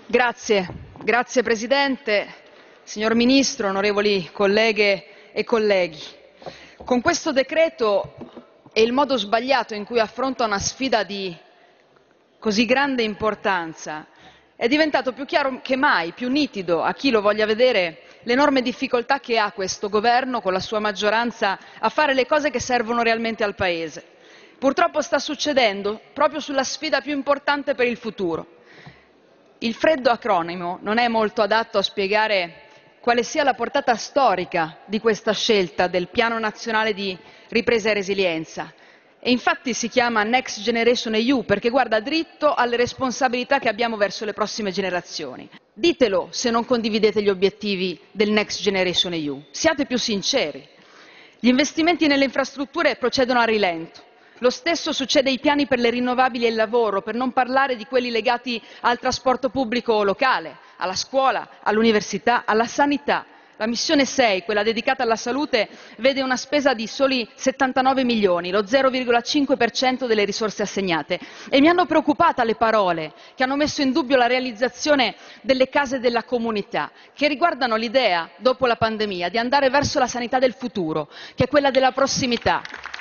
Grazie Presidente, signor Ministro, onorevoli colleghe e colleghi. Con questo decreto e il modo sbagliato in cui affronta una sfida di così grande importanza è diventato più chiaro che mai, più nitido a chi lo voglia vedere, l'enorme difficoltà che ha questo governo con la sua maggioranza a fare le cose che servono realmente al Paese. Purtroppo sta succedendo proprio sulla sfida più importante per il futuro. Il freddo acronimo non è molto adatto a spiegare quale sia la portata storica di questa scelta del Piano Nazionale di Ripresa e Resilienza. E infatti si chiama Next Generation EU perché guarda dritto alle responsabilità che abbiamo verso le prossime generazioni. Ditelo se non condividete gli obiettivi del Next Generation EU. Siate più sinceri. Gli investimenti nelle infrastrutture procedono a rilento. Lo stesso succede ai piani per le rinnovabili e il lavoro, per non parlare di quelli legati al trasporto pubblico locale, alla scuola, all'università, alla sanità. La missione 6, quella dedicata alla salute, vede una spesa di soli 79 milioni, lo 0,5% delle risorse assegnate. E mi hanno preoccupata le parole che hanno messo in dubbio la realizzazione delle case della comunità, che riguardano l'idea, dopo la pandemia, di andare verso la sanità del futuro, che è quella della prossimità.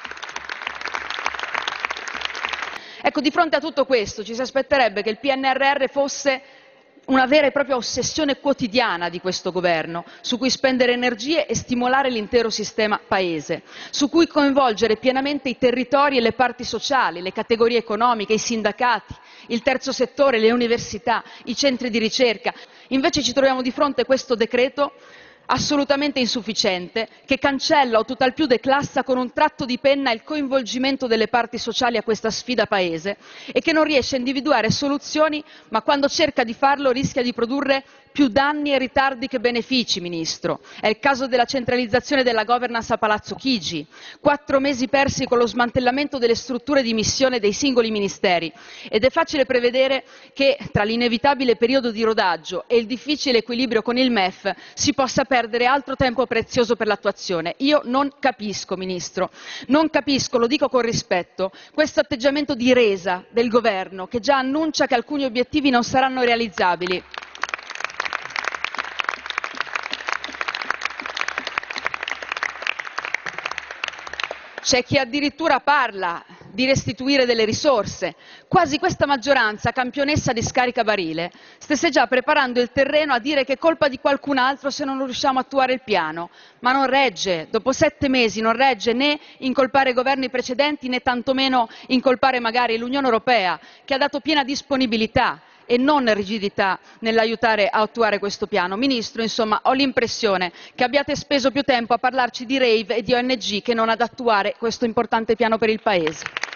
Ecco, di fronte a tutto questo ci si aspetterebbe che il PNRR fosse una vera e propria ossessione quotidiana di questo governo, su cui spendere energie e stimolare l'intero sistema Paese, su cui coinvolgere pienamente i territori e le parti sociali, le categorie economiche, i sindacati, il terzo settore, le università, i centri di ricerca. Invece ci troviamo di fronte a questo decreto assolutamente insufficiente, che cancella o tutt'al più declassa con un tratto di penna il coinvolgimento delle parti sociali a questa sfida Paese e che non riesce a individuare soluzioni, ma quando cerca di farlo rischia di produrre più danni e ritardi che benefici, Ministro. È il caso della centralizzazione della governance a Palazzo Chigi, 4 mesi persi con lo smantellamento delle strutture di missione dei singoli ministeri ed è facile prevedere che tra l'inevitabile periodo di rodaggio e il difficile equilibrio con il MEF si possa perdere altro tempo prezioso per l'attuazione. Io non capisco, Ministro, non capisco, lo dico con rispetto, questo atteggiamento di resa del Governo che già annuncia che alcuni obiettivi non saranno realizzabili. C'è chi addirittura parla di restituire delle risorse, quasi questa maggioranza, campionessa di scaricabarile, stesse già preparando il terreno a dire che è colpa di qualcun altro se non riusciamo a attuare il piano. Ma non regge, dopo 7 mesi non regge né incolpare i governi precedenti né tantomeno incolpare magari l'Unione Europea, che ha dato piena disponibilità e non rigidità nell'aiutare a attuare questo piano. Ministro, insomma, ho l'impressione che abbiate speso più tempo a parlarci di rave e di ONG che non ad attuare questo importante piano per il Paese.